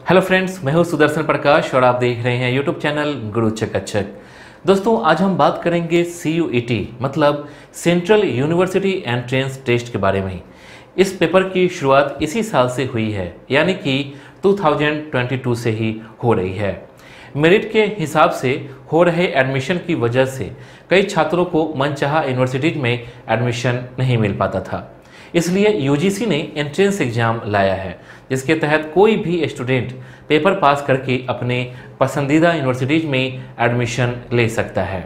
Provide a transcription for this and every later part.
Hello friends, मैं हूं सुदर्शन प्रकाश और आप देख रहे हैं यूट्यूब चैनल गुरु चकाचक। दोस्तों, आज हम बात करेंगे CUET मतलब सेंट्रल यूनिवर्सिटी एंट्रेंस टेस्ट के बारे में। इस पेपर की शुरुआत इसी साल से हुई है, यानी कि 2022 से ही हो रही है। मेरिट के हिसाब से हो रहे एडमिशन की वजह से कई छात्रों को मनचाहा यूनिवर्सिटी में एडमिशन नहीं मिल पाता था। इसलिए यूजीसी ने एंट्रेंस एग्जाम लाया है, जिसके तहत कोई भी स्टूडेंट पेपर पास करके अपने पसंदीदा यूनिवर्सिटीज में एडमिशन ले सकता है।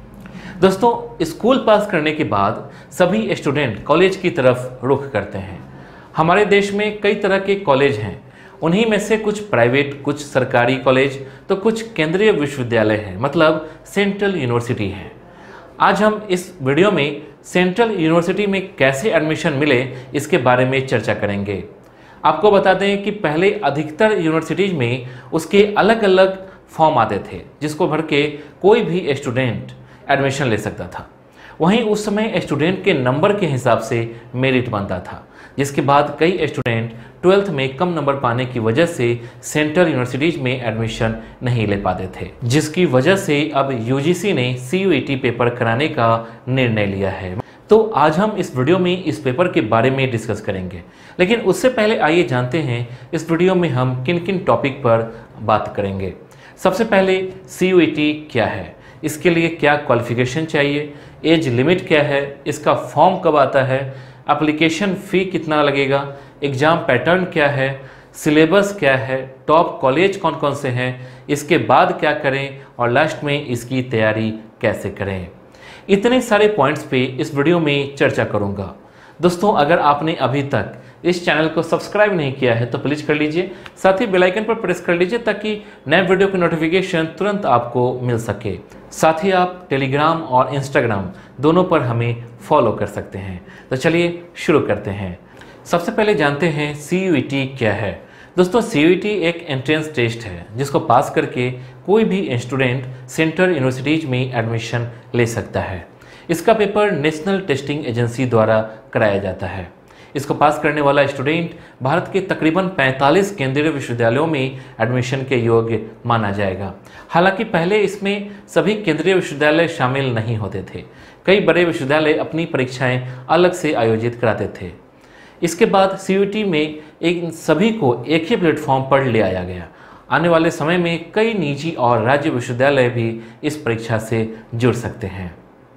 दोस्तों, स्कूल पास करने के बाद सभी स्टूडेंट कॉलेज की तरफ रुख करते हैं। हमारे देश में कई तरह के कॉलेज हैं, उन्हीं में से कुछ प्राइवेट, कुछ सरकारी कॉलेज तो कुछ केंद्रीय विश्वविद्यालय हैं, मतलब सेंट्रल यूनिवर्सिटी हैं। आज हम इस वीडियो में सेंट्रल यूनिवर्सिटी में कैसे एडमिशन मिले इसके बारे में चर्चा करेंगे। आपको बता दें कि पहले अधिकतर यूनिवर्सिटीज में उसके अलग अलग फॉर्म आते थे, जिसको भर के कोई भी स्टूडेंट एडमिशन ले सकता था। वहीं उस समय स्टूडेंट के नंबर के हिसाब से मेरिट बनता था, जिसके बाद कई स्टूडेंट 12th में कम नंबर पाने की वजह से सेंट्रल यूनिवर्सिटीज में एडमिशन नहीं ले पाते थे, जिसकी वजह से अब यूजीसी ने CUET पेपर कराने का निर्णय लिया है। तो आज हम इस वीडियो में इस पेपर के बारे में डिस्कस करेंगे, लेकिन उससे पहले आइए जानते हैं इस वीडियो में हम किन किन टॉपिक पर बात करेंगे। सबसे पहले CUET क्या है, इसके लिए क्या क्वालिफिकेशन चाहिए, एज लिमिट क्या है, इसका फॉर्म कब आता है, एप्लीकेशन फ़ी कितना लगेगा, एग्ज़ाम पैटर्न क्या है, सिलेबस क्या है, टॉप कॉलेज कौन कौन से हैं, इसके बाद क्या करें और लास्ट में इसकी तैयारी कैसे करें। इतने सारे पॉइंट्स पे इस वीडियो में चर्चा करूंगा। दोस्तों, अगर आपने अभी तक इस चैनल को सब्सक्राइब नहीं किया है तो प्लीज़ कर लीजिए, साथ ही बेल आइकन पर प्रेस कर लीजिए ताकि नए वीडियो की नोटिफिकेशन तुरंत आपको मिल सके। साथ ही आप टेलीग्राम और इंस्टाग्राम दोनों पर हमें फॉलो कर सकते हैं। तो चलिए शुरू करते हैं। सबसे पहले जानते हैं CUET क्या है। दोस्तों, CUET एक एंट्रेंस टेस्ट है जिसको पास करके कोई भी स्टूडेंट सेंट्रल यूनिवर्सिटीज में एडमिशन ले सकता है। इसका पेपर नेशनल टेस्टिंग एजेंसी द्वारा कराया जाता है। इसको पास करने वाला स्टूडेंट भारत के तकरीबन 45 केंद्रीय विश्वविद्यालयों में एडमिशन के योग्य माना जाएगा। हालांकि पहले इसमें सभी केंद्रीय विश्वविद्यालय शामिल नहीं होते थे। कई बड़े विश्वविद्यालय अपनी परीक्षाएं अलग से आयोजित कराते थे। इसके बाद CUET में इन सभी को एक ही प्लेटफॉर्म पर ले आया गया। आने वाले समय में कई निजी और राज्य विश्वविद्यालय भी इस परीक्षा से जुड़ सकते हैं।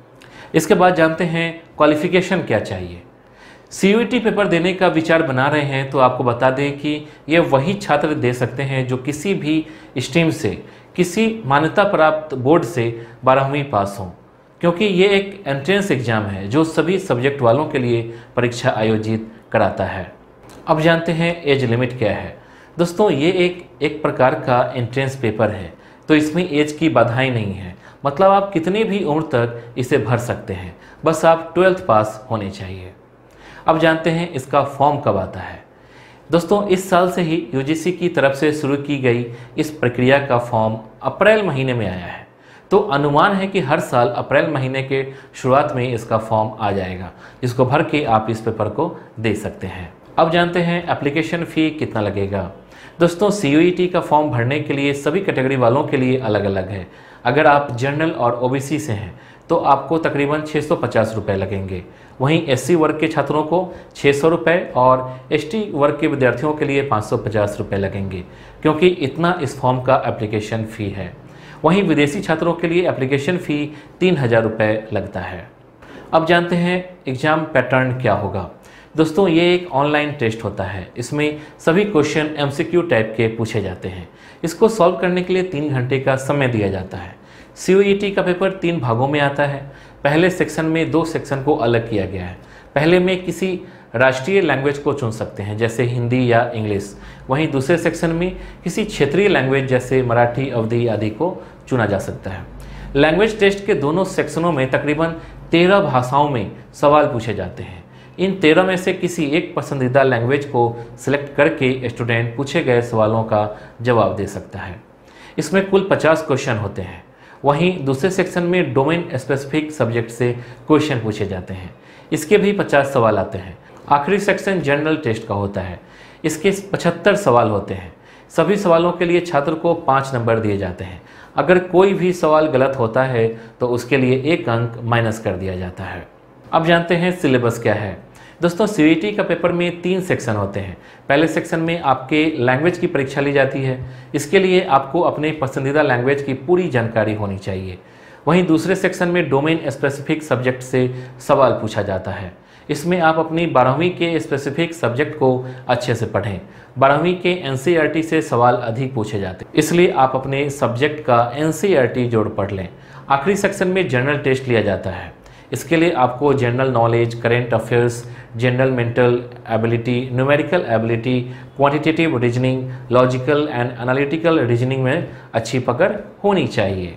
इसके बाद जानते हैं क्वालिफिकेशन क्या चाहिए। CUET पेपर देने का विचार बना रहे हैं तो आपको बता दें कि ये वही छात्र दे सकते हैं जो किसी भी स्ट्रीम से, किसी मान्यता प्राप्त बोर्ड से 12वीं पास हों, क्योंकि ये एक एंट्रेंस एग्जाम है जो सभी सब्जेक्ट वालों के लिए परीक्षा आयोजित कराता है। अब जानते हैं एज लिमिट क्या है। दोस्तों, ये एक प्रकार का एंट्रेंस पेपर है, तो इसमें एज की बाधाएं नहीं है। मतलब आप कितनी भी उम्र तक इसे भर सकते हैं, बस आप 12th पास होने चाहिए। अब जानते हैं इसका फॉर्म कब आता है। दोस्तों, इस साल से ही यूजीसी की तरफ से शुरू की गई इस प्रक्रिया का फॉर्म अप्रैल महीने में आया है, तो अनुमान है कि हर साल अप्रैल महीने के शुरुआत में इसका फॉर्म आ जाएगा, जिसको भर के आप इस पेपर को दे सकते हैं। अब जानते हैं एप्लीकेशन फ़ी कितना लगेगा। दोस्तों, CUET का फॉर्म भरने के लिए सभी कैटेगरी वालों के लिए अलग अलग है। अगर आप जनरल और OBC से हैं तो आपको तकरीबन 650 रुपये लगेंगे। वहीं SC वर्ग के छात्रों को 600 रुपये और ST वर्ग के विद्यार्थियों के लिए 550 रुपये लगेंगे, क्योंकि इतना इस फॉर्म का एप्लीकेशन फ़ी है। वहीं विदेशी छात्रों के लिए एप्लीकेशन फ़ी 3000 रुपये लगता है। अब जानते हैं एग्ज़ाम पैटर्न क्या होगा। दोस्तों, ये एक ऑनलाइन टेस्ट होता है। इसमें सभी क्वेश्चन MCQ टाइप के पूछे जाते हैं। इसको सॉल्व करने के लिए 3 घंटे का समय दिया जाता है। CUET का पेपर 3 भागों में आता है। पहले सेक्शन में 2 सेक्शन को अलग किया गया है। पहले में किसी राष्ट्रीय लैंग्वेज को चुन सकते हैं, जैसे हिंदी या इंग्लिश। वहीं दूसरे सेक्शन में किसी क्षेत्रीय लैंग्वेज जैसे मराठी, अवधी आदि को चुना जा सकता है। लैंग्वेज टेस्ट के दोनों सेक्शनों में तकरीबन 13 भाषाओं में सवाल पूछे जाते हैं। इन 13 में से किसी एक पसंदीदा लैंग्वेज को सिलेक्ट करके स्टूडेंट पूछे गए सवालों का जवाब दे सकता है। इसमें कुल 50 क्वेश्चन होते हैं। वहीं दूसरे सेक्शन में डोमेन स्पेसिफिक सब्जेक्ट से क्वेश्चन पूछे जाते हैं। इसके भी 50 सवाल आते हैं। आखिरी सेक्शन जनरल टेस्ट का होता है। इसके 75 सवाल होते हैं। सभी सवालों के लिए छात्र को 5 नंबर दिए जाते हैं। अगर कोई भी सवाल गलत होता है तो उसके लिए 1 अंक माइनस कर दिया जाता है। अब जानते हैं सिलेबस क्या है। दोस्तों, सीयूईटी का पेपर में 3 सेक्शन होते हैं। पहले सेक्शन में आपके लैंग्वेज की परीक्षा ली जाती है। इसके लिए आपको अपने पसंदीदा लैंग्वेज की पूरी जानकारी होनी चाहिए। वहीं दूसरे सेक्शन में डोमेन स्पेसिफिक सब्जेक्ट से सवाल पूछा जाता है। इसमें आप अपनी 12वीं के स्पेसिफिक सब्जेक्ट को अच्छे से पढ़ें। 12वीं के एनसीईआरटी से सवाल अधिक पूछे जाते हैं, इसलिए आप अपने सब्जेक्ट का एनसीईआरटी जोड़ पढ़ लें। आखिरी सेक्शन में जनरल टेस्ट लिया जाता है। इसके लिए आपको general knowledge, current affairs, general mental ability, numerical ability, quantitative reasoning, logical and analytical reasoning में अच्छी पकड़ होनी चाहिए।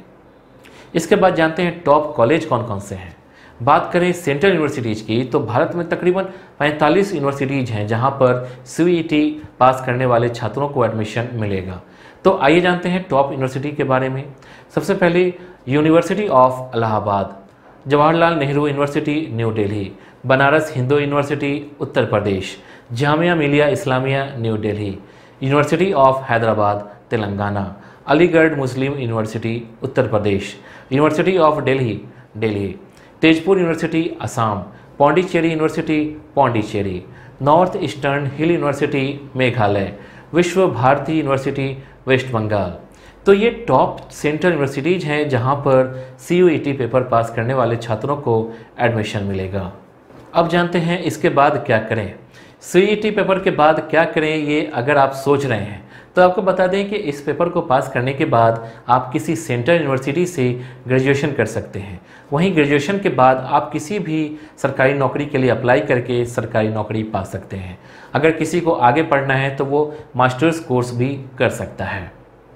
इसके बाद जानते हैं टॉप कॉलेज कौन कौन से हैं। बात करें सेंट्रल यूनिवर्सिटीज़ की तो भारत में तकरीबन 45 यूनिवर्सिटीज़ हैं जहां पर सीयूईटी पास करने वाले छात्रों को एडमिशन मिलेगा। तो आइए जानते हैं टॉप यूनिवर्सिटी के बारे में। सबसे पहले university of Allahabad, Jawaharlal Nehru university new Delhi, Banaras Hindu university Uttar Pradesh, Jamia Millia Islamia new Delhi, university of Hyderabad Telangana, Aligarh Muslim university Uttar Pradesh, university of Delhi, Tezpur university Assam, Pondicherry university Pondicherry, north eastern hill university Meghalaya, Vishwa Bharati university waste Bengal. तो ये टॉप सेंट्रल यूनिवर्सिटीज़ हैं जहां पर सीयूईटी पेपर पास करने वाले छात्रों को एडमिशन मिलेगा। अब जानते हैं इसके बाद क्या करें। सीयूईटी पेपर के बाद क्या करें, ये अगर आप सोच रहे हैं तो आपको बता दें कि इस पेपर को पास करने के बाद आप किसी सेंट्रल यूनिवर्सिटी से ग्रेजुएशन कर सकते हैं। वहीं ग्रेजुएशन के बाद आप किसी भी सरकारी नौकरी के लिए अप्लाई करके सरकारी नौकरी पा सकते हैं। अगर किसी को आगे पढ़ना है तो वो मास्टर्स कोर्स भी कर सकता है।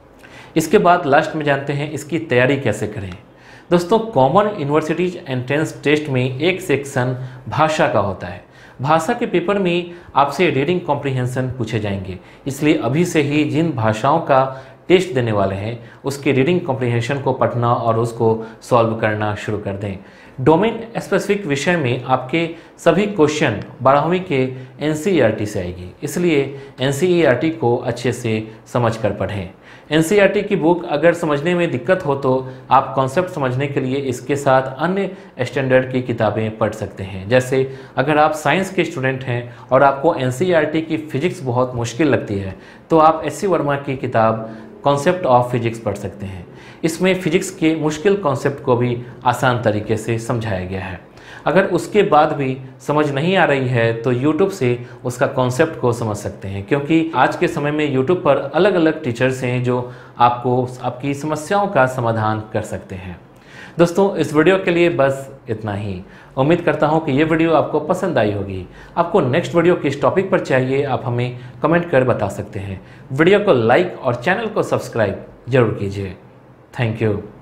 इसके बाद लास्ट में जानते हैं इसकी तैयारी कैसे करें। दोस्तों, कॉमन यूनिवर्सिटीज एंट्रेंस टेस्ट में एक सेक्शन भाषा का होता है। भाषा के पेपर में आपसे रीडिंग कॉम्प्रिहेंशन पूछे जाएंगे, इसलिए अभी से ही जिन भाषाओं का टेस्ट देने वाले हैं उसके रीडिंग कॉम्प्रिहेंशन को पढ़ना और उसको सॉल्व करना शुरू कर दें। डोमेन स्पेसिफिक विषय में आपके सभी क्वेश्चन 12वीं के एनसीईआरटी से आएगी, इसलिए एनसीईआरटी को अच्छे से समझ कर पढ़ें। एनसीईआरटी की बुक अगर समझने में दिक्कत हो तो आप कॉन्सेप्ट समझने के लिए इसके साथ अन्य स्टैंडर्ड की किताबें पढ़ सकते हैं। जैसे अगर आप साइंस के स्टूडेंट हैं और आपको एनसीईआरटी की फिजिक्स बहुत मुश्किल लगती है तो आप एस सी वर्मा की किताब कॉन्सेप्ट ऑफ फिजिक्स पढ़ सकते हैं। इसमें फिजिक्स के मुश्किल कॉन्सेप्ट को भी आसान तरीके से समझाया गया है। अगर उसके बाद भी समझ नहीं आ रही है तो YouTube से उसका कॉन्सेप्ट को समझ सकते हैं, क्योंकि आज के समय में YouTube पर अलग अलग टीचर्स हैं जो आपको आपकी समस्याओं का समाधान कर सकते हैं। दोस्तों, इस वीडियो के लिए बस इतना ही। उम्मीद करता हूं कि ये वीडियो आपको पसंद आई होगी। आपको नेक्स्ट वीडियो किस टॉपिक पर चाहिए आप हमें कमेंट कर बता सकते हैं। वीडियो को लाइक और चैनल को सब्सक्राइब जरूर कीजिए। Thank you.